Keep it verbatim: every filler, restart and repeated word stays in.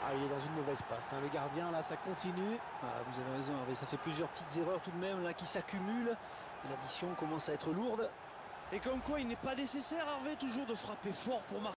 Ah, il est dans une mauvaise passe, hein. Le gardien, là, ça continue. Ah, vous avez raison, Hervé, ça fait plusieurs petites erreurs tout de même là qui s'accumulent. L'addition commence à être lourde. Et comme quoi, il n'est pas nécessaire, Hervé, toujours de frapper fort pour marquer.